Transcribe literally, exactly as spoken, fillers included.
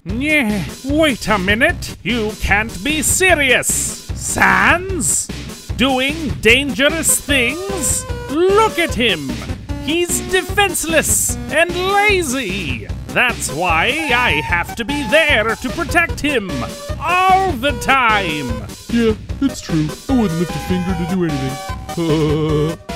Yeah, wait a minute. You can't be serious. Sans? Doing dangerous things? Look at him. He's defenseless and lazy. That's why I have to be there to protect him all the time. Yeah, it's true. I wouldn't lift a finger to do anything.